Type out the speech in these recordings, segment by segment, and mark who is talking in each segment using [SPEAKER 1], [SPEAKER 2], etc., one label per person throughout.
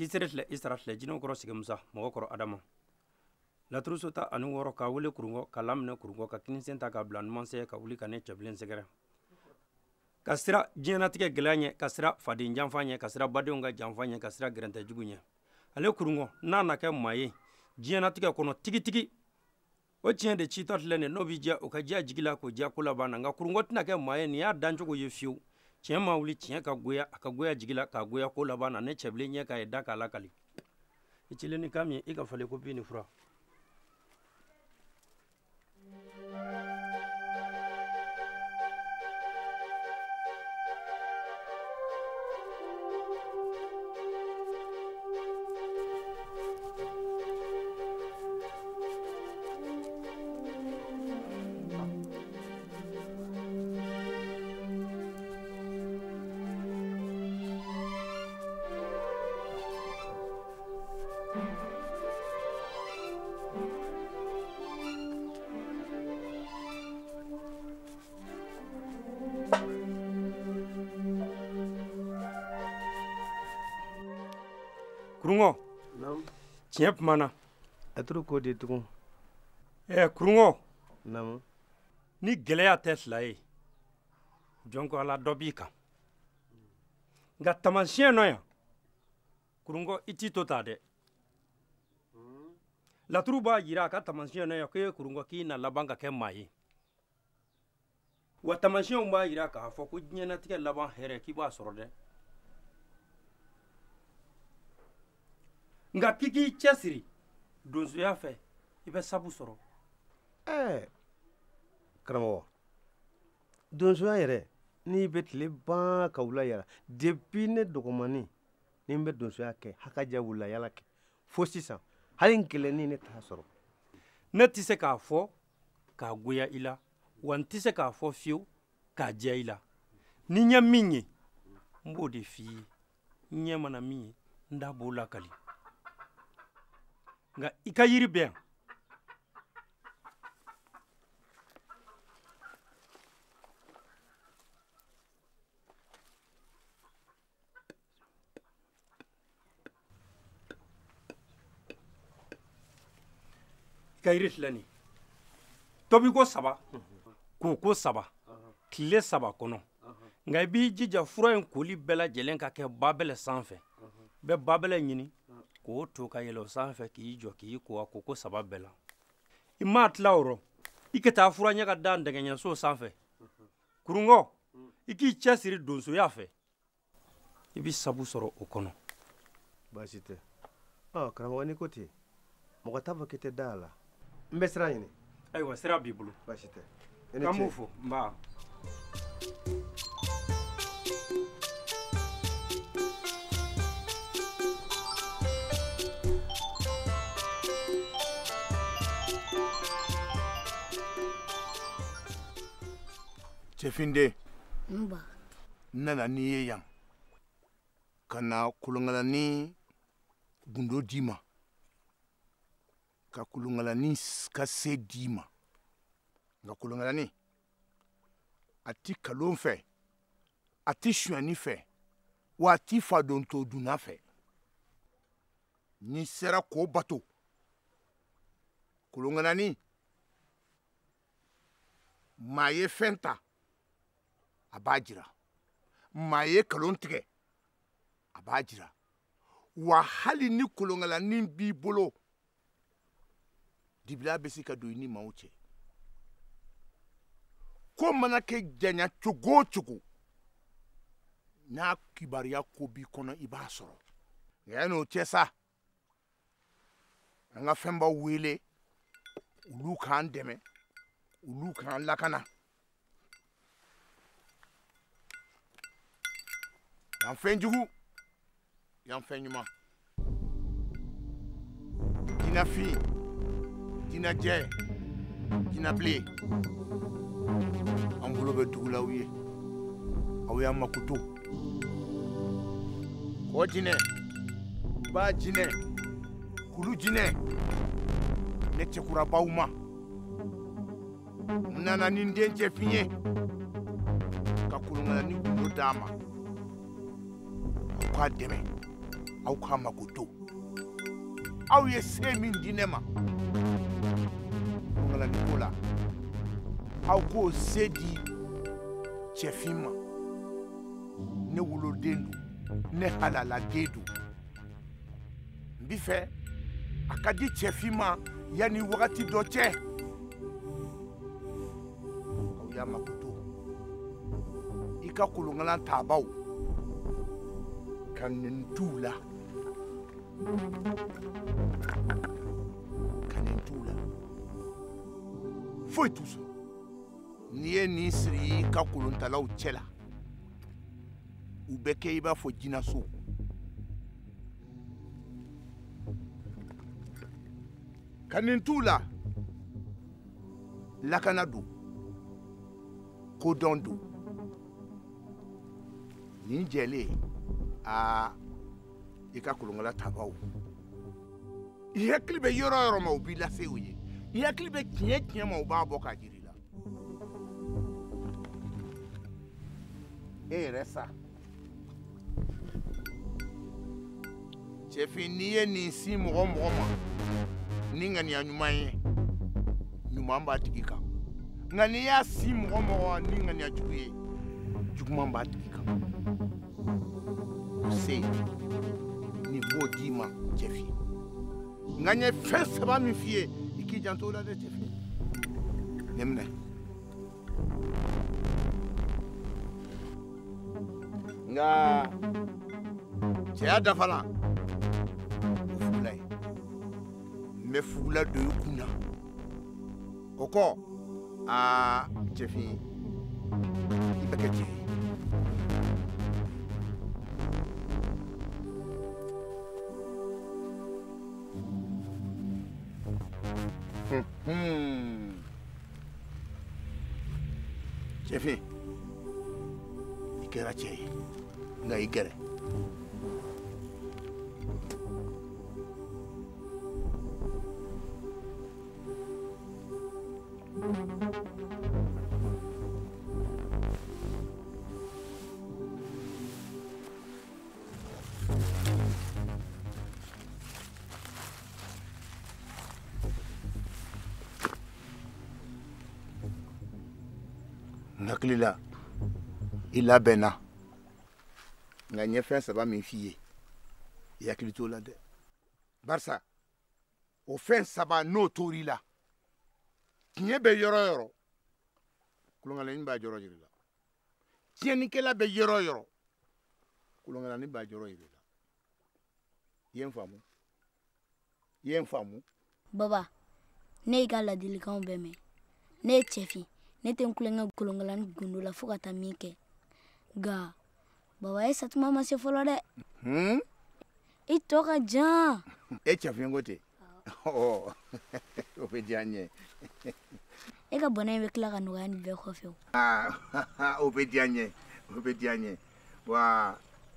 [SPEAKER 1] Kiseret Israel Jino Grossigumsa, Mokoro Adama. La Trusota Anuoro Kawule Kurungo, Kalamne Kurungo, Kinsenta Kablan Monse, Kawuli Kane Chablin Segre. Kasira Gianatica Glanye, Kasira Fadin Jamfanye, Kasira Badunga Jamfanye, Kasira Granta Jugunya. Ale Kurungo, Nana Kamaye, Gianatica Kono Tiki. Otien de Chitot Lene, Novija, Okaja Jigila, Jakula Bananga, Kurungotina Kamaye, Nia Danjo Yefu. Chema uli chieka guya akaguya jigila kaguya kola bana ne cheblenya ka edaka lakali ichileni kamye ikafale kopini fura Kurungo.
[SPEAKER 2] Nam.
[SPEAKER 1] Tiep mana.
[SPEAKER 2] Aturu ko de tukun.
[SPEAKER 1] Kurungo.
[SPEAKER 2] Nam.
[SPEAKER 1] Ni geleya Tesla e. Jonko ala dobika. Nga tamasien no ya. Kurungo iti tota de. La truba yira ka tamasien no ya ke kurungo ki na labanga ke mai. Wa tamasien ba yira ka fo ko nyena tike laban here ki ba soro de. Nga kiki chesiri donzo ya fe ibe sabu soro
[SPEAKER 2] Kramo donzo ya yere ni betle ba kawula yara depuis ne dogomani ni be donzo ya ke hakaja wula yala ke fo sisan halin kele ni ne ta soro
[SPEAKER 1] ne ti se ka fo ka goya ila wan ti se ka fo fiu ka je ila ni nya minye mbo de fi nya mana minye nda bola kali nga ikayiri ben ikayiri flani tobi ko saba ko saba kile saba kono nga bi jija fura en koli bela jelen ka ke babele sanfɛ be babele nyini ko to ka yelo sanfɛ ki jo ki ko ko saba bela imat lauro iketa fura nya ka dan daga nya so sanfɛ kurungo iki chesiri donso ya fɛ ibi sabu soro o kono
[SPEAKER 2] basite kramo ni koti mo ka taba kete dala mbesra yini
[SPEAKER 1] aywa sira bibulu
[SPEAKER 2] basite
[SPEAKER 1] kamufo mba
[SPEAKER 3] Chefinde
[SPEAKER 4] Mba.
[SPEAKER 3] nana ni ye yan kana kulungala ni gundo dima ka kulungala ni ka se dima nga kulungala ni ati kalon fɛ ati suani fɛ wa ati fa don to duna fɛ ni sera ko bato kulungala ni ma ye fɛn ta a b'a jira maa ye kalon tigɛ a b'a jira wa hali ni kolonŋalanin b'i bolo dibila bɛ se ka don i ni maaw cɛ ko mana kɛ janya cogo o cogo n'a kibaruya ko b'i kɔnɔ i b'a sɔrɔ nka yan'o cɛ sa an ka fɛnbaw wele olu k'an dɛmɛ olu k'an lakana yan fɛn jugu yan fɛn ɲuman jinafin jinajɛ jinabilen an bolo bɛ dugu la aw ye aw y'an makoto kɔ jinɛ ba jinɛ kulu jinɛ ne cɛkurabaw ma n nana ni n den cɛfin ye ka kolonŋala ni gundo d'a ma aw k'a dɛmɛ aw k'a ma ko do aw ye se min di ne ma kolongelani ko la aw k'o se di cɛfin ma ne woloden don ne halaladen don n b'i fɛ a ka di cɛfin ma yanni wagati dɔ cɛ aw y'a makoto i ka kolonkalan taabaw ka nin t'u la foyi t'u sɔrɔ n'i ye nin siri i ka kolontalaw cɛ la u bɛ kɛ i b'a fɔ jinaso ka nin t'u la lakana don kodɔn don nin jɛlen aa i ka kolonkala tabaw i hakili bɛ yɔrɔ o yɔrɔ ma u b'i lase o ye i hakili bɛ tiɲɛ tiɲɛ ma u b'a bɔ k'a jiri la e yɛrɛ sa cɛfin n'i ye nin si mɔgɔ mɔgɔ ma ni ŋaniya ɲuman ye ɲuman b'a tigi kan nka n'i y'a si mɔgɔ mɔgɔ ma ni ŋaniya jugu ye juguman b'a tigi kan o se nin b'o d'i ma cɛfin nka n ye fɛn saba min f'i ye i k'i janto o la dɛ cɛfin ne minɛ nka cɛya dafala o fugula ye n bɛ fugula don i kun na o kɔ aa cɛfin i bɛ kɛ cɛ ye cɛfin i kɛra cɛ ye nka i gɛrɛ n hakili la i labɛnna nka n ye fɛn saba min f'i ye i hakili t'o la dɛ barisa o fɛn saba n'o tor'i la tiɲɛ bɛ yɔrɔ o yɔrɔ kolonkalani b'a jɔrɔ jira i la tiɲɛnikɛla bɛ yɔrɔ o yɔrɔ kolonkalani b'a jɔrɔ jira i la i ye n faamu i ye n faamu.
[SPEAKER 4] Baba, ne y'i ka ladilikanw bɛɛ mɛn ne ye cɛfin ne tɛ n kulonkɛ kolonkalani gundo la fo ka taa min kɛ nka baba ye satuma ma se fɔlɔ dɛ i tɔ ka jan
[SPEAKER 3] e cɛfin ko ten o bɛ diya n ye
[SPEAKER 4] e ka bana in bɛ tila ka nɔgɔya nin bɛɛ kɔfɛ
[SPEAKER 3] o bɛ diya n ye o bɛ diya n ye wa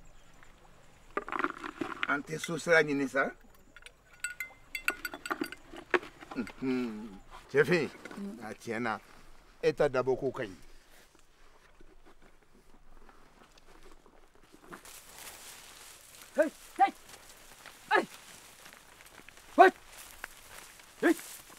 [SPEAKER 3] an tɛ so sira ɲini sa cɛfin a tiɲɛ na e ta dabɔ ko ka ɲi
[SPEAKER 1] Hey! Hey! Hey! What? Hey!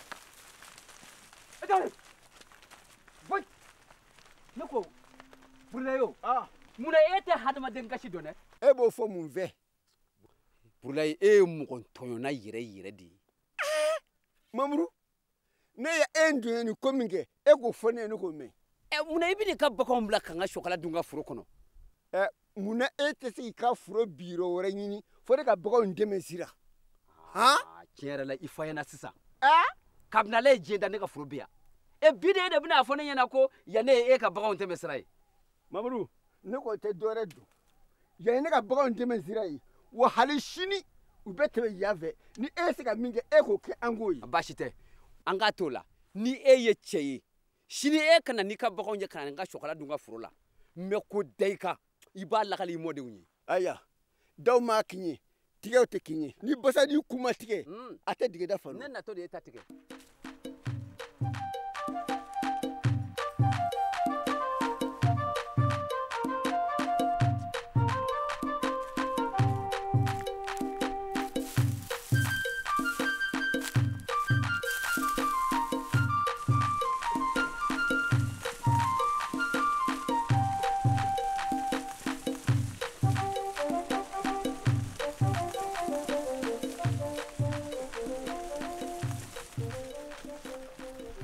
[SPEAKER 1] Adale! What? Nako, Burlayo. Muna ete hadamaden kasi dɔn dɛ.
[SPEAKER 5] E b'o fɔ mun fɛ? Burlayi e ye mɔgɔ tɔɲɔna yɛrɛ de ye.
[SPEAKER 2] Mamuru, ne ye e ndonya ni ko min kɛ e k'o fɔ ne ye ne k'o mɛn.
[SPEAKER 5] Munna i bɛ n'i ka baganw bila ka n ka sɔkala dun n ka foro kɔnɔ?
[SPEAKER 2] Munna e tɛ se k'i ka foro biyɔrɔ wɛrɛ ɲini fo ne ka baganw dɛmɛ sira.
[SPEAKER 5] Tiɲɛ yɛrɛ la i fa ɲɛna sisan. Kabini ale ye diɲɛ da ne ka foro bi yan. Bi de e de bɛna fɔ ne ɲɛna ko yan ne ye e ka baganw dɛmɛ sira ye.
[SPEAKER 2] Mamuru, ne ko tɛ dɔwɛrɛ don. Yan ye ne ka baganw dɛmɛ sira ye. Wa hali sini u bɛ tɛmɛ yan fɛ. Ni e se ka min kɛ e k'o kɛ an k'o ye.
[SPEAKER 5] Baasi tɛ. An k'a t'o la. Ni e ye cɛ ye, sini e kana n'i ka baganw ye ka na n ka sɔkala dun n ka foro la. Mɛ ko da i kan, i b'a lakali i mɔdenw ye.
[SPEAKER 2] Aya, daw m'a kin ye, tigɛw tɛ kin ye. Ni basa n'i kun ma tigɛ, a tɛ digida falo.
[SPEAKER 5] Ne natɔ de ye ta tigɛ.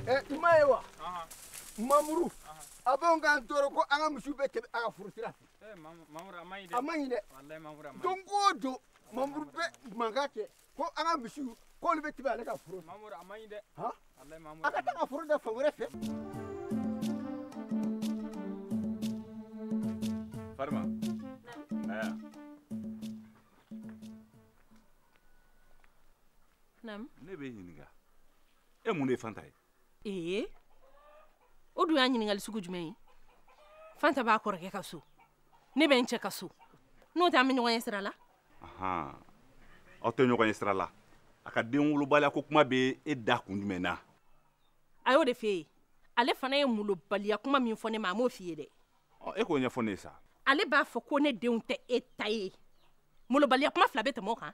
[SPEAKER 3] I ma ye wa Mamuru a b'anw k'an tɔɔrɔ ko an ka misiw bɛ tɛmɛ a ka furu sira fɛ a ma ɲi dɛ don o don Mamuru bɛ mankan kɛ ko an ka misiw k'olu bɛ tɛmɛ ale ka furu fɛ a ka taa ka furu da fan wɛrɛ fɛ.
[SPEAKER 6] Farima aya
[SPEAKER 7] Naam.
[SPEAKER 6] ne bɛ ɲininka e mun de ye Fanta ye
[SPEAKER 7] O dun y'a ɲininkali sugu jumɛn ye? Fanta b'a kɔrɔkɛ ka so, ne bɛ n cɛ ka so, n'o tɛ an bɛ ɲɔgɔn ye sira la.
[SPEAKER 6] Aw tɛ ɲɔgɔn ye sira la a ka den wolobaliya ko kuma bɛ e da kun jumɛn na?
[SPEAKER 7] A y'o de f'e ye, ale fana ye molobaliya kuma min fɔ ne ma a m'o f'i ye dɛ.
[SPEAKER 6] E k'o ɲɛfɔ ne ye sa.
[SPEAKER 7] Ale b'a fɔ ko ne denw tɛ e ta ye, molobaliya kuma fila bɛ tɛmɛ o kan,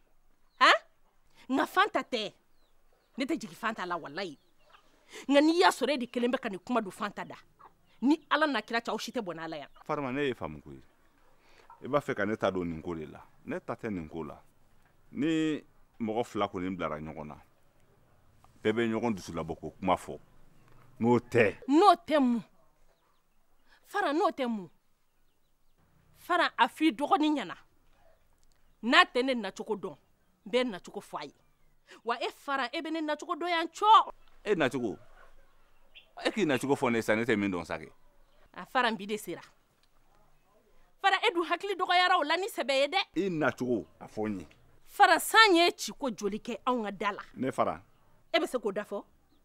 [SPEAKER 7] nka Fanta tɛ, ne tɛ jigin Fanta la walayi. Nka n'i y'a sɔrɔ e de kelen bɛ ka nin kuma don Fanta da, ni Ala n'a kira cɛ aw si tɛ bɔ n'Ala yan.
[SPEAKER 6] Farima ne ye faamu ko ye i b'a fɛ ka ne ta don nin ko de la, ne ta tɛ nin ko la. Ni mɔgɔ fila kɔni bilara ɲɔgɔn na bɛɛ bɛ ɲɔgɔn dusu labɔ ko kuma fɔ, n'o tɛ mun? Fara n'o tɛ mun? Fara a f'i dɔgɔnin ɲɛna n'a tɛ ne nacogo dɔn n bɛ nacogo fɔ a ye, wa e Fara e bɛ ne nacogo dɔn yan cɔ. E nacogo e k'i nacogo fɔ ne sa ne tɛ min dɔn sa kɛ.
[SPEAKER 7] A Fara n bi de sera. Fara e dun hakili dɔgɔyara o la ni sɛbɛ ye dɛ.
[SPEAKER 6] I nacogo a fɔ n ye.
[SPEAKER 7] Fara san ye ci ko joli kɛ anw ka da la.
[SPEAKER 6] Ne Fara.
[SPEAKER 7] E bɛ se k'o da fɔ?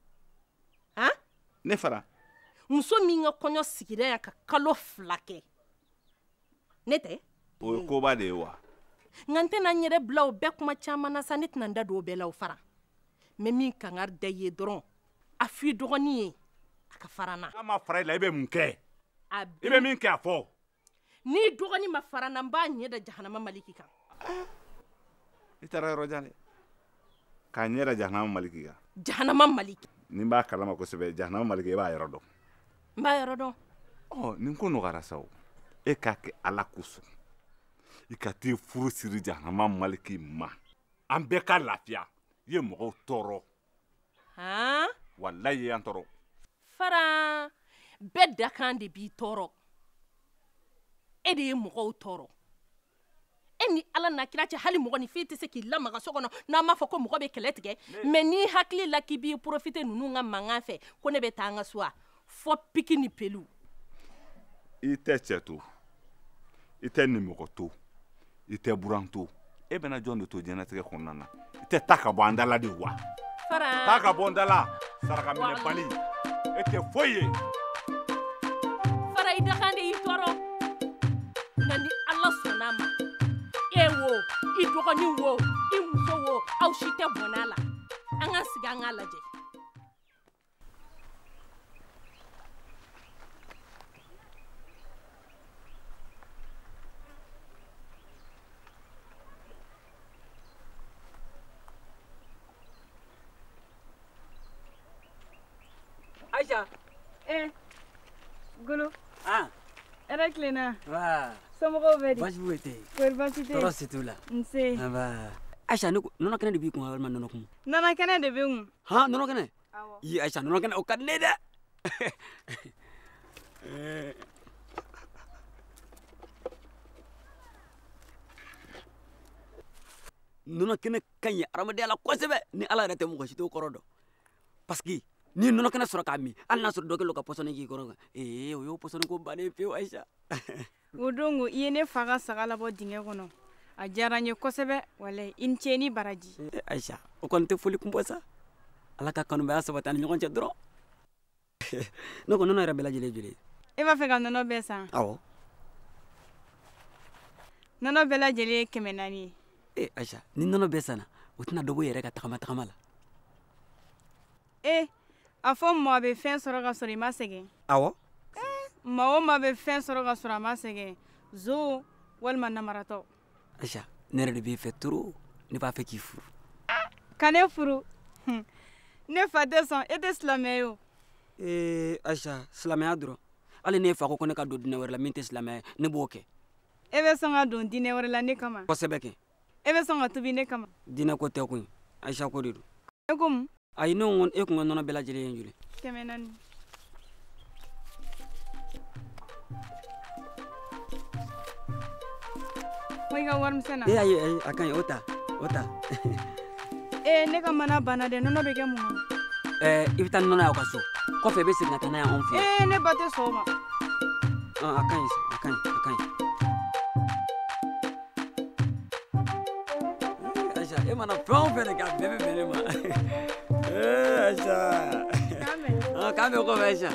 [SPEAKER 6] Ne Fara.
[SPEAKER 7] Muso min ka kɔɲɔ sigira yan ka kalo 2 kɛ. Ne tɛ?
[SPEAKER 6] O ye koba de ye wa?
[SPEAKER 7] Nka n tɛna n yɛrɛ bila o bɛɛ kuma caman na sa ne tɛna n da don o bɛɛ la o Fara. Mɛ min kangari da i ye dɔrɔn a f'i dɔgɔnin ye a ka fara n na.
[SPEAKER 6] N'a ma fara i la i bɛ mun kɛ?
[SPEAKER 7] I
[SPEAKER 6] bɛ min kɛ a fɔ.
[SPEAKER 7] N'i dɔgɔnin ma fara n na n b'a ɲɛ da jahanama maliki kan.
[SPEAKER 6] I taara yɔrɔ jan dɛ k'a ɲɛ da jahanama maliki kan.
[SPEAKER 7] Jahanama maliki.
[SPEAKER 6] Ni n b'a kalama kosɛbɛ jahanama maliki i b'a yɔrɔ dɔn.
[SPEAKER 7] N b'a yɔrɔ dɔn.
[SPEAKER 6] Nin ko nɔgɔyara sa o e k'a kɛ Ala kosɔn i ka t'i furu siri jahanama maliki ma an bɛɛ ka lafiya i ye mɔgɔw tɔɔrɔ. Walayi i y'an tɔɔrɔ.
[SPEAKER 7] Fara bɛɛ dakan de b'i tɔɔrɔ, e de ye mɔgɔw tɔɔrɔ. E ni Ala n'a kira cɛ hali mɔgɔninfin tɛ se k'i lamaga so kɔnɔ n'an m'a fɔ ko mɔgɔ bɛ kɛlɛ tigɛ, mɛ n'i hakili la k'i b'i profiter ninnu ka mankan fɛ ko ne bɛ taa an ka so fɔ piki ni pelu.
[SPEAKER 6] I tɛ cɛ to, i tɛ nimɔgɔ to, i tɛ buran to, e bɛna jɔn de to diɲɛlatigɛ kɔnɔna na? I tɛ taa ka bɔ an da la de wa?
[SPEAKER 7] Fara.
[SPEAKER 6] Taa ka bɔ an da la, saraka minɛ bali, e tɛ foyi ye.
[SPEAKER 7] Fara i dakan de y'i tɔɔrɔ, nka ni Ala sɔnn'a ma, e wo, i dɔgɔnin wo, i muso wo, aw si tɛ bɔn n'a la. An ka sigi an k'a lajɛ.
[SPEAKER 8] Aisha. Golo. Era kilena. Somɔgɔw bɛ di?
[SPEAKER 9] Baasi foyi tɛ yen.
[SPEAKER 8] Kɔri baasi tɛ yen?
[SPEAKER 9] Tɔɔrɔ si t'u la.
[SPEAKER 8] Nse.
[SPEAKER 9] Aisha nɔnɔ kɛnɛ de b'i kun walima nɔnɔ kun?
[SPEAKER 8] Nɔnɔ kɛnɛ de bɛ n kun.
[SPEAKER 9] Nɔnɔ kɛnɛ? Awɔ. Yi Aisha nɔnɔ kɛnɛ o ka di ne ye dɛ. Nɔnɔ kɛnɛ ka ɲi adamadenya la kosɛbɛ ni Ala yɛrɛ tɛ mɔgɔ si t'o kɔrɔ dɔn. Parce que n'i ye nɔnɔ kɛnɛ sɔrɔ k'a min hali n'a sɔrɔ dɔ kɛlen don ka pɔsɔni k'i kɔrɔ o y'o pɔsɔni ko bannen pewu Aisha.
[SPEAKER 8] O don i ye ne fa ka saga labɔ dingɛ kɔnɔ. A diyara n ye kosɛbɛ walayi i ni ce ni baraji.
[SPEAKER 9] Aisha o kɔni tɛ foli kun bɔ sa. Ala ka kanubaya sabati ani ɲɔgɔn cɛ dɔrɔn. Ne ko nɔnɔ yɛrɛ bɛɛ lajɛlen joli?
[SPEAKER 8] E b'a fɛ ka nɔnɔ bɛɛ san?
[SPEAKER 9] Awɔ.
[SPEAKER 8] Nɔnɔ bɛɛ lajɛlen ye 400 ye.
[SPEAKER 9] Aisha ni nɔnɔ bɛɛ sanna o tɛna dɔ bɔ i yɛrɛ ka tagama la.
[SPEAKER 8] A fɔ maa bɛ fɛn sɔrɔ ka sɔrɔ i ma sɛgɛn.
[SPEAKER 9] Awɔ.
[SPEAKER 8] Maa o maa bɛ fɛn sɔrɔ ka sɔrɔ a ma sɛgɛn. Zo walima namaratɔ.
[SPEAKER 9] Aisha ne yɛrɛ de b'i fɛ trop ne b'a fɛ k'i furu.
[SPEAKER 8] Ka ne furu? Ne fa tɛ sɔn e tɛ silamɛ ye o.
[SPEAKER 9] Aisha silamɛya dɔrɔn hali ne fa ko ne ka don diinɛ wɛrɛ la min tɛ silamɛya ye ne b'o kɛ.
[SPEAKER 8] E bɛ sɔn ka don diinɛ wɛrɛ la ne kama?
[SPEAKER 9] Kosɛbɛ kɛ.
[SPEAKER 8] E bɛ sɔn ka tubi ne kama?
[SPEAKER 9] Diinɛ ko tɛ koyi Aisha ko de don.
[SPEAKER 8] E ko mun?
[SPEAKER 9] ayi ne ko e kun ka nɔnɔ bɛɛ lajɛlen ye joli
[SPEAKER 8] 400. Moi ka warimisɛn na.
[SPEAKER 9] ayi a ka ɲi o ta
[SPEAKER 8] Ne ka mana banna dɛ nɔnɔ bɛ kɛ mun na?
[SPEAKER 9] I bɛ taa nɔnɔ y'aw ka so kɔfɛ i bɛ segin ka taa n'a ye anw fɛ yen
[SPEAKER 8] Ne ba tɛ sɔn o ma.
[SPEAKER 9] a ka ɲi a ka ɲi Aïcha e mana fɛn o fɛn de kɛ a bɛɛ bɛ bɛn ne ma Aïcha k'an bɛ kɔfɛ Aïcha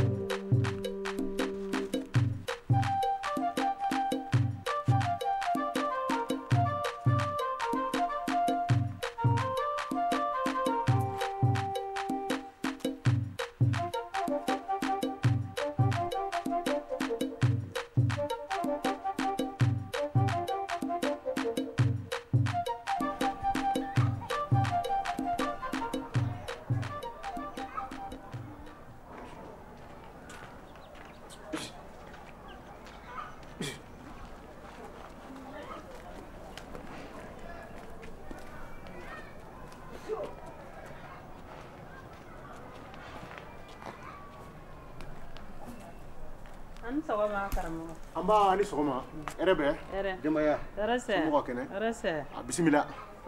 [SPEAKER 2] Amba ni sɔgɔma hɛrɛ bɛ denbaya somɔgɔ kɛnɛ a bisimila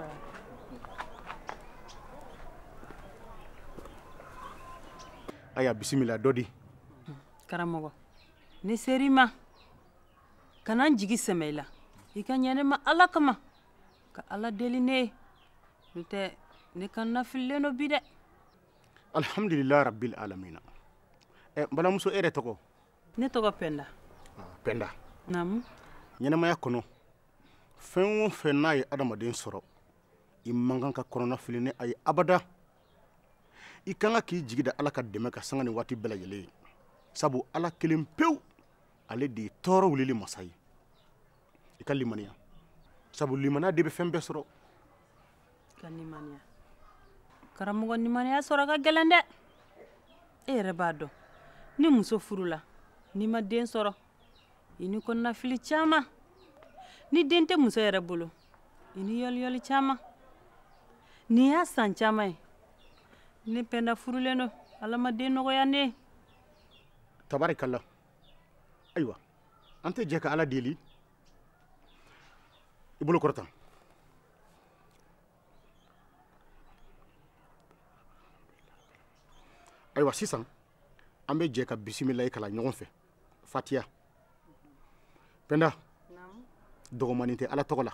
[SPEAKER 2] aya bisimila dɔ di
[SPEAKER 10] karamɔgɔ ne ser'i ma kana n jigi sɛmɛ i la i ka ɲɛ ne ma ala kama ka ala deli ne ye n'o tɛ ne ka nafililen do bi dɛ
[SPEAKER 2] alhamdulilahi rabbil alamina n balimamuso e yɛrɛ tɔgɔ
[SPEAKER 10] ne tɔgɔ pɛnda
[SPEAKER 2] pɛnda
[SPEAKER 10] namu
[SPEAKER 2] ɲɛnɛmaya kɔnɔ fɛn o fɛn n'a ye adamaden sɔrɔ i man kan ka kɔnɔna fili ni a ye abada i kan ka k'i jigi da ala ka dɛmɛ ka sanga ni waati bɛɛ lajɛlen ye sabu ala kelen pewu ale de ye tɔɔrɔ wulili masa ye i ka limaniya sabu limaniya de bɛ fɛn bɛɛ sɔrɔ
[SPEAKER 10] ka limaniya karamɔgɔ limaniya sɔrɔ ka gɛlɛn dɛ e yɛrɛ b'a dɔn ni muso furula ni ma den sɔrɔ i ni kɔnɔnafili caman ni den tɛ muso yɛrɛ bolo i ni yɔliyɔli caman ni y'a san caman ye ne pɛnda furulen do ala ma den nɔgɔya ne ye
[SPEAKER 2] tabarikala ayiwa an tɛ jɛ ka ala deli i bolo kɔrɔta ayiwa sisan an bɛ jɛ ka bisimilayi kalan ɲɔgɔn fɛ fatiya pɛnda dɔgɔmanin tɛ ala tɔgɔ la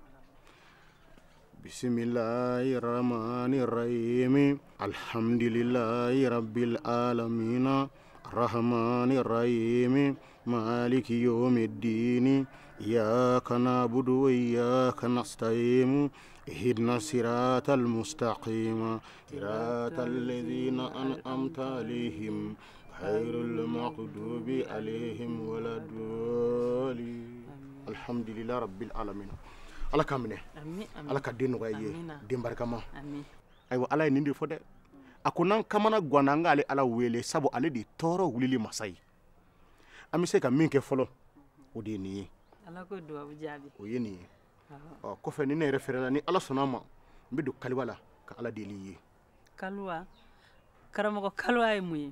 [SPEAKER 2] bisimilayi rahmani rahimi alhamdulilayi rabbil alamina rahmani rahimi maliki yawmiddini iyyaka na'budu wa iyyaka nasta'in اهدنا الصراط المستقيم صراط الذين أنعمت عليهم غير المغضوب عليهم ولا الضالين الحمد لله رب العالمين ala ka minɛ ala ka den nɔgɔya ye den barikama ayiwa ala ye nin de fɔ dɛ a ko n'an kamana ganna an k'ale ala wele sabu ale de tɔɔrɔ wulili masa ye an bɛ se ka min kɛ fɔlɔ o de ye nin ye
[SPEAKER 10] ala ko duwawu jaabi
[SPEAKER 2] o ye nin ye kɔfɛ ni ne yɛrɛ fɛrɛla ni ala sɔnna ma n bɛ don kaliwa la ka ala deli i ye
[SPEAKER 10] kaliwa karamɔgɔ kaliwa ye mun ye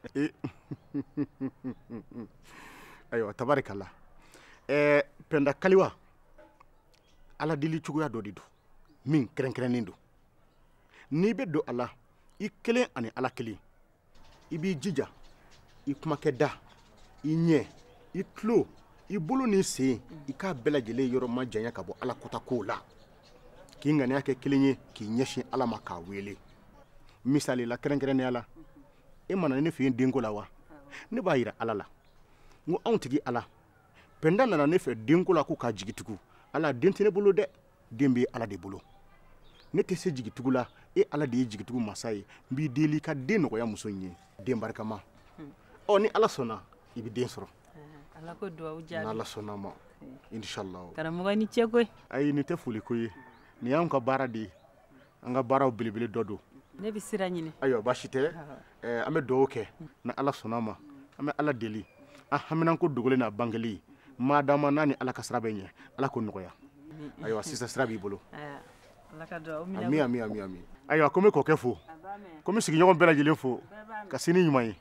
[SPEAKER 2] ayiwa tabarikala pɛnda kaliwa ala deli cogoya dɔ de don min kɛrɛnkɛrɛnnen don n'i bɛ don a la i kelen ani ala kelen i b'i jija i kumakɛ da i ɲɛ i tulo i bolo ni sen i k'a bɛɛ lajɛlen yɔrɔ ma janya ka bɔ ala kota kow la k'i ŋaniya kɛ kelen ye k'i ɲɛsin ala ma k'a wele misali la kɛrɛnkɛrɛnnenya la e mana ne fɛ yen denko la wa ne b'a yira ala la n ko anw tigi ala pɛnda nana ne fɛ denko la ko k'a jigitugu ala den tɛ ne bolo dɛ den bɛ ala de bolo ne tɛ se jigitugu la e ala de ye jigitugu masa ye n b'i deli ka den nɔgɔya muso in ye den barikama ni ala sɔnna i bɛ den sɔrɔ
[SPEAKER 10] ala ko duwawu jaabi
[SPEAKER 2] n'ala sɔnna ma inshallah
[SPEAKER 10] karamɔgɔ ni cɛ koyi
[SPEAKER 2] ayi nin tɛ foli ko ye nin y'anw ka baara de ye an ka baaraw belebele dɔ don
[SPEAKER 10] ne bɛ sira ɲini
[SPEAKER 2] ayiwa baasi tɛ an bɛ duwawu kɛ ni ala sɔnna ma an bɛ ala deli an haminanko dogolen n'a bangeli madama n'a ni ala ka sira bɛ ɲɛ ala k'o nɔgɔya ayiwa sisan sira b'i bolo ami ami ami ami ayiwa ko n bɛ kɔkɛ fo ko n bɛ sigiɲɔgɔn bɛɛ lajɛlen fo ka sini ɲuman ye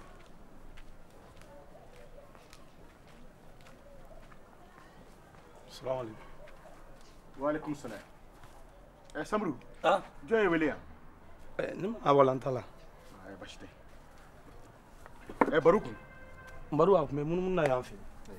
[SPEAKER 2] waaleykum salam samuru jɔn ye wele yan
[SPEAKER 1] a walantala
[SPEAKER 2] basi tɛ baro kun
[SPEAKER 1] baro a tun bɛ munumunu na yan fɛ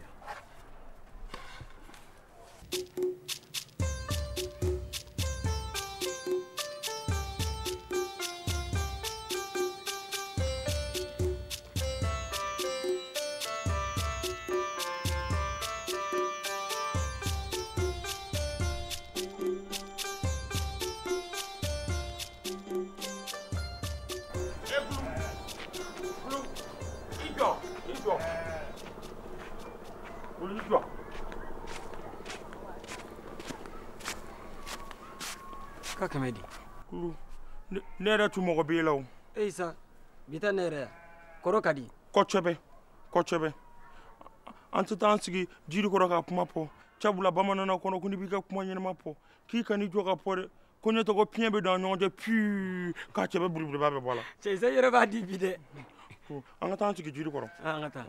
[SPEAKER 9] ka kɛmɛ di
[SPEAKER 1] ne yɛrɛ tun mɔgɔ b'e la o
[SPEAKER 9] isa bi tɛ ne yɛrɛ ya kɔrɔ ka di
[SPEAKER 1] kosɛbɛ kosɛbɛ an tɛ taa an sigi jiri kɔrɔ ka kuma fɔ sabula bamanana kɔnɔ ko n'i b'i ka kuma ɲɛnama fɔ k'i ka n'i jɔ ka fɔ dɛ ko ne tɔgɔ piɲɛ bɛ don an ɲɔgɔn cɛ pii k'a cɛbɛ buruburiba bɛ bɔ a la
[SPEAKER 9] cɛ isa yɛrɛ b'a di bi dɛ
[SPEAKER 1] an ka taa an sigi jiri kɔrɔ
[SPEAKER 9] an ka taa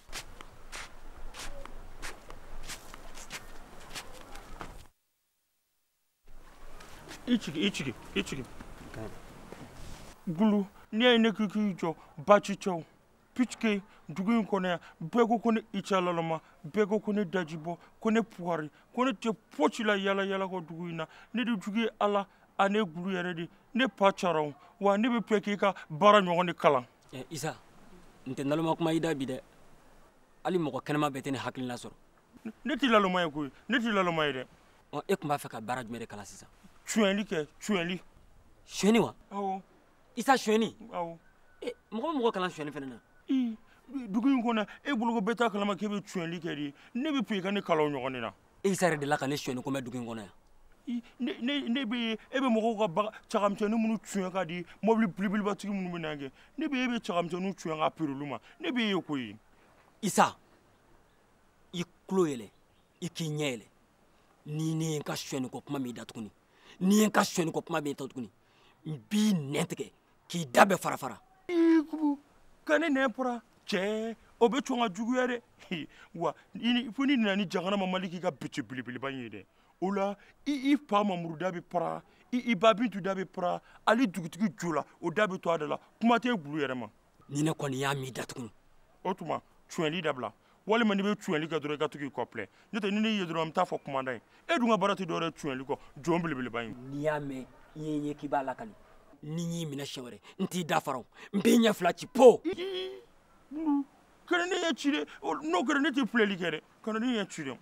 [SPEAKER 1] i cigi gulu n'i y'a ye ne k'i k'i jɔ baasi tɛ o puisque dugu in kɔnɔ yan bɛɛ ko ko ne icalalama bɛɛ ko ko ne daji bɔ ko ne pugari ko ne tɛ fosi la yala yala kɔ dugu in na ne de jugu ye ala ani gulu yɛrɛ de ne pa cara o wa ne bɛ fɛ k'i ka baara ɲɔgɔn de kalan
[SPEAKER 9] isa n tɛ naloma kuma i da bi dɛ hali mɔgɔ kɛnɛma bɛɛ tɛ ne hakilina sɔrɔ
[SPEAKER 1] ne tɛ laloma ye koyi ne tɛ laloma ye dɛ
[SPEAKER 9] e tun b'a fɛ ka baara jumɛn de kalan sisan
[SPEAKER 1] suyɛnli kɛ suyɛnli
[SPEAKER 9] suyɛnni wa
[SPEAKER 1] awɔ
[SPEAKER 9] isa suyɛnni
[SPEAKER 1] awɔ
[SPEAKER 9] mɔgɔ bɛ mɔgɔ kalan suyɛnni fɛnɛ na
[SPEAKER 1] dugu in kɔnɔ e bolo ko bɛɛ t'a kalama k'e bɛ suyɛnli kɛ de ne bɛ fɛ i ka ne kalan o ɲɔgɔn de la
[SPEAKER 9] isa yɛrɛ de la ka ne suyɛnni ko mɛn dugu in kɔnɔ yan
[SPEAKER 1] ne bɛ e bɛ mɔgɔw ka cagamisɛnnin minnu suyɛn ka di mɔbili belebelebatigi minnu bɛ na kɛ ne bɛ e bɛ cagamisɛnninw suyɛn ka pere olu ma ne bɛ e ye koyi
[SPEAKER 9] isa i tulo yɛlɛ i k'i ɲɛ yɛlɛ ni ne ye n ka suyɛnni ko kuma min da tuguni ni ye n ka suyɛnni ko kuma bɛ ta tuguni n b'i nɛn tigɛ k'i da bɛɛ fara fara
[SPEAKER 1] ka ne nɛn pora cɛ o bɛ sɔn ka juguya dɛ wa fo ni nana ni jamana ma mali k'i ka bici belebeleba in ye dɛ o la i fa mamuru da bɛ para i ba bintu da bɛ para hali dugutigi jo la o da bɛ to a da la kuma tɛ gulu yɛrɛ ma
[SPEAKER 9] ni ne kɔni y'a min da tuguni
[SPEAKER 1] o tuma suyɛnli dabila walima n'i bɛ suyɛnli kɛ dɔrɔn i ka to k'i kɔpilɛ n'o tɛ ni ne ye dɔrɔn an bɛ taa fɔ kumanda ye e dun ka baara tɛ dɔwɛrɛ suyɛnli kɔ jɔn belebeleba in
[SPEAKER 9] n'i y'a mɛn i ye n ye k'i b'a lakali ni n y'i minɛ siɲɛ wɛrɛ n t'i da fara o n b'i ɲɛ fila ci po
[SPEAKER 1] kana ne ɲɛ ci dɛ n'o kɛra ne tɛ filɛli kɛ dɛ kana ne ɲɛ ci dɛ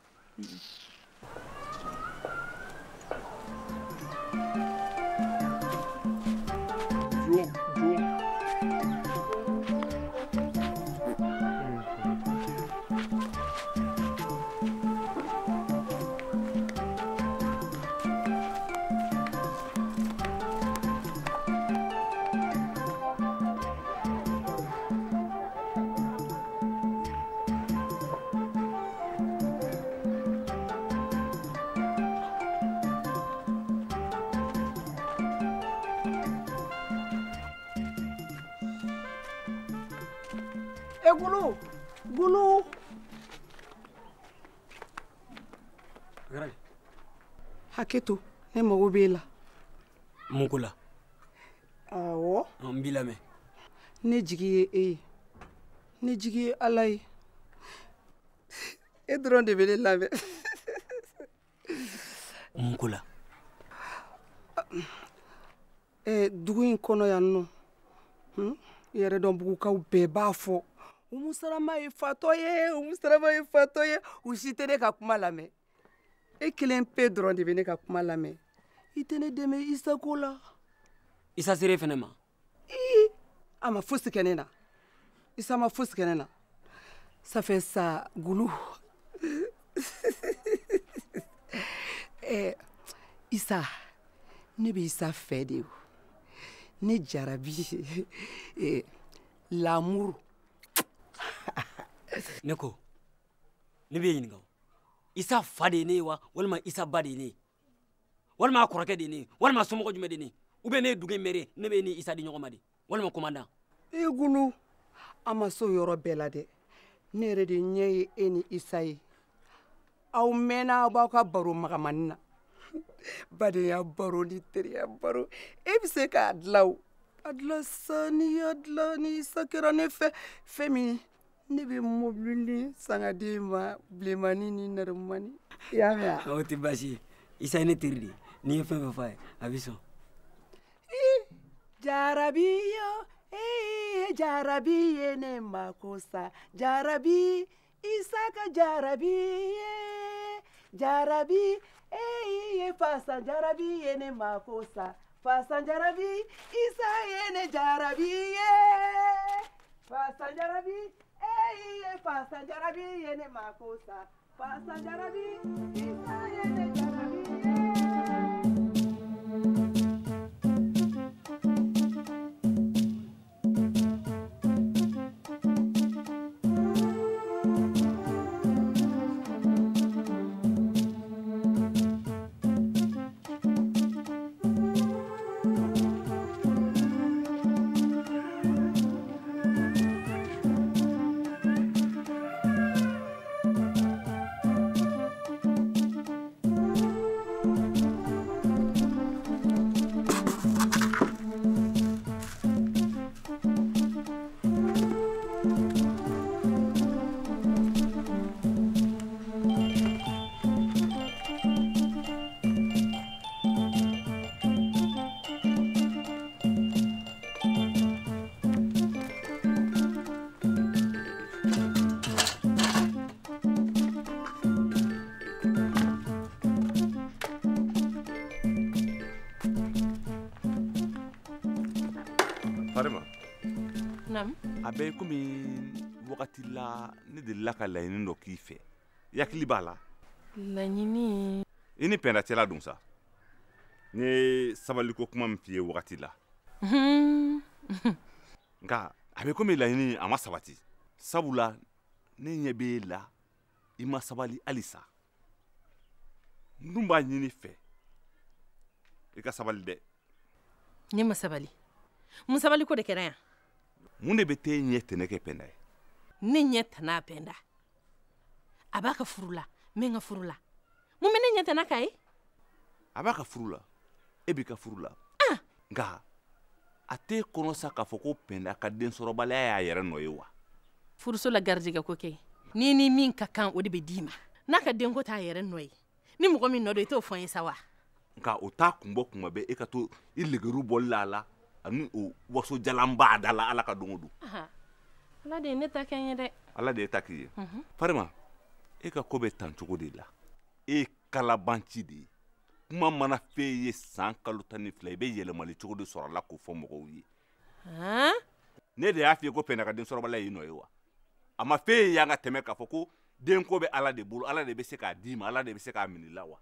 [SPEAKER 11] Gulu, Gulu. Hakɛto, ne mago b'e la.
[SPEAKER 9] Mun ko la?
[SPEAKER 11] Awɔ.
[SPEAKER 9] N b'i lamɛn.
[SPEAKER 11] Ne jigi ye e ye. Ne jigi ye Ala ye. E dɔrɔn de bɛ ne lamɛn.
[SPEAKER 9] Mun ko la?
[SPEAKER 11] Dugu in kɔnɔ yan nɔ. I yɛrɛ dɔn bugukaw bɛɛ b'a fɔ. Umusarama ye fatɔ ye, Umusarama ye fatɔ ye. U si tɛ ne ka kuma lamɛn. E kelen pe dɔrɔn de bɛ ne ka kuma lamɛn. I tɛ ne dɛmɛ Isa ko la.
[SPEAKER 9] Isa sera fɛnɛ ma?
[SPEAKER 11] A ma fosi kɛ ne na. Isa ma fosi kɛ ne na. Ça fait ça, Gulu. Isa, ne bɛ Isa fɛ de o. Ne jarabi l'amour.
[SPEAKER 9] Ne ko ne bɛ ɲininka Isa fa de ye ne ye wa walima Isa ba de ye ne ye walima a kɔrɔkɛ de ni walima somɔgɔ jumɛn de ni ou bien ne ye dugu in mere ne bɛ ni Isa di ɲɔgɔn ma de walima commandant
[SPEAKER 11] I gulu a ma se o yɔrɔ bɛɛ la dɛ ne yɛrɛ de ɲɛ ye e ni Isa ye aw mɛnna aw b'aw ka baro magamani na badenya baro ni teriya baro e bɛ se k'a dilan o a dilan sa n'i y'a dilan ni Isa kɛra ne fɛ fɛn min ne bɛ mobili san ka di ma bilenmani ni nɛrɛmani i y'a mɛn
[SPEAKER 9] o tɛ baasi ye Isa ye ne teri de ye n'i ye fɛn fɛn f'a ye a bɛ sɔn
[SPEAKER 11] jarabi yo jarabi ye ne mako sa jarabi Isa ka jarabi ye jarabi ye fasa jarabi ye ne mako sa fasa jarabi Isa ye ne jarabi ye fasa jarabi ye fasa jarabi ye ne mako sa fasa jarabi Isa ye ne jarabi ye
[SPEAKER 6] a bɛ komi wagati la ne delila ka laɲini dɔ k'i fɛ i hakili b'a la
[SPEAKER 7] laɲini
[SPEAKER 6] i ni pɛnda cɛla dun sa n ye sabaliko kuma min f'i ye wagati la nka a bɛ komi laɲini a ma sabati sabula ne ɲɛ b'e la i ma sabali halisa n dun b'a ɲini fɛ i ka sabali dɛ
[SPEAKER 7] ne ma sabali mun sabali ko de kɛra yan
[SPEAKER 6] mun de bɛ t'e ɲɛ tɛnɛ kɛ pɛnda ye
[SPEAKER 7] ne ɲɛ tɛnɛ a pɛnda a b'a ka furu la n bɛ n ka furu la mun bɛ ne ɲɛ tɛnɛ k'a ye
[SPEAKER 6] a b'a ka furu la e b'i ka furu la nka a t'e kɔnɔ sa k'a fɔ ko pɛnda ka densɔrɔbaliya y'a yɛrɛ nɔ ye wa
[SPEAKER 7] furuso la garijɛgɛ ko kɛ n'i ni min ka kan o de bɛ d'i ma n'a ka denko t'a yɛrɛ nɔ ye ni mɔgɔ min nɔ don i t'o fɔ n ye sa wa
[SPEAKER 6] nka o t'a kun bɔ kuma bɛɛ e ka to i legeru bɔli la a la ani o waso jalan b'a da la ala ka don o don
[SPEAKER 7] ala de ye ne ta kɛ n ye dɛ
[SPEAKER 6] ala de ye ta k'i ye farima e ka ko bɛ tan cogo de la e ye kalabanci de ye kuma mana f'e ye san kalo 12 i bɛ yɛlɛmali cogo de sɔrɔ a la k'o fɔ mɔgɔw ye ne de y'a f'i ye ko pɛnda ka densɔrɔbaliya y'i nɔ ye wa a ma f'e ye yan ka tɛmɛ k'a fɔ ko denko bɛ ala de bolo ala de bɛ se k'a d'i ma ala de bɛ se k'a minɛ i la wa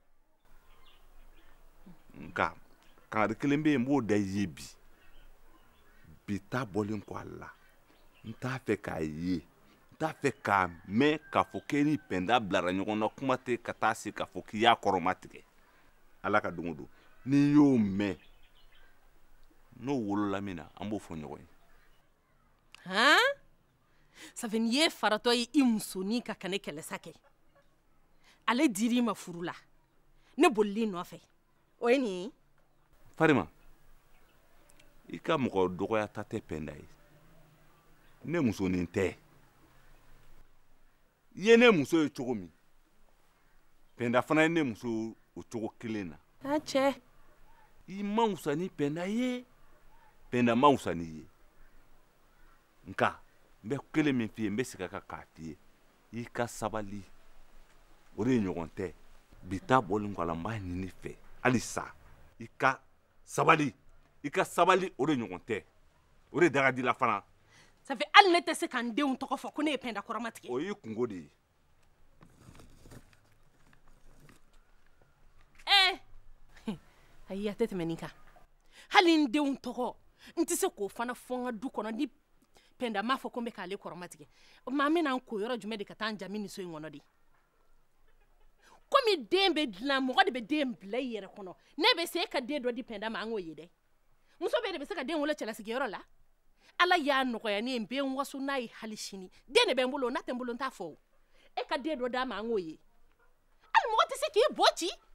[SPEAKER 6] nka kangari kelen bɛ yen n b'o da i ye bi ta bɔlen kɔ a la n t'a fɛ k'a ye n t'a fɛ k'a mɛn k'a fɔ k'e ni pɛnda bilara ɲɔgɔn na kuma tɛ ka taa se k'a fɔ k'i y'a kɔrɔma tigɛ ala ka don o don n'i y'o mɛn n'o wolola min na an b'o fɔ ɲɔgɔn ye
[SPEAKER 7] safi n'i ye faratɔ ye i musonin ka ne kɛlɛsa kɛ ale dir'i ma furu la ne bolili nɔfɛ o ye nin ye
[SPEAKER 6] farima i ka mɔgɔ dɔgɔya ta tɛ pɛnda ye ne musonin tɛ i ye ne muso ye cogo min pɛnda fana ye ne muso o cogo kelen na
[SPEAKER 7] cɛ
[SPEAKER 6] i ma wusa ni pɛnda ye pɛnda ma wusa ni ye nka n bɛ kelen min f'i ye n bɛ segin a kan k'a f'i ye i ka sabali o de ye ɲɔgɔn tɛ bi ta bɔlen kɔ a la n b'a ɲini fɛ halisa i ka sabali o de ɲɔgɔn tɛ o de daga di la fana
[SPEAKER 7] safi hali ne tɛ se ka n denw tɔgɔ fɔ ko ne ye pɛnda kɔrɔma tigɛ
[SPEAKER 6] o y'i kungo de ye
[SPEAKER 7] ayi a tɛ tɛmɛ nin kan hali n denw tɔgɔ n tɛ se k'o fana fɔ n ka du kɔnɔ ni pɛnda m'a fɔ ko n bɛ k'ale kɔrɔma tigɛ maa n bɛna n ko yɔrɔ jumɛn de ka taa n jami nin so in kɔnɔ de komi den bɛ dilan mɔgɔ de bɛ den bila i yɛrɛ kɔnɔ ne bɛ se e ka den dɔ di pɛnda ma an k'o ye dɛ muso bɛɛ de bɛ se ka den wolo cɛlasigiyɔrɔ la ala y'a nɔgɔya ne ye n bɛ n waso n'a ye hali sini den de bɛ n bolo n'a tɛ n bolo n t'a fɔ e ka den dɔ d'a ma an k'o ye hali mɔgɔ tɛ se k'i bo ci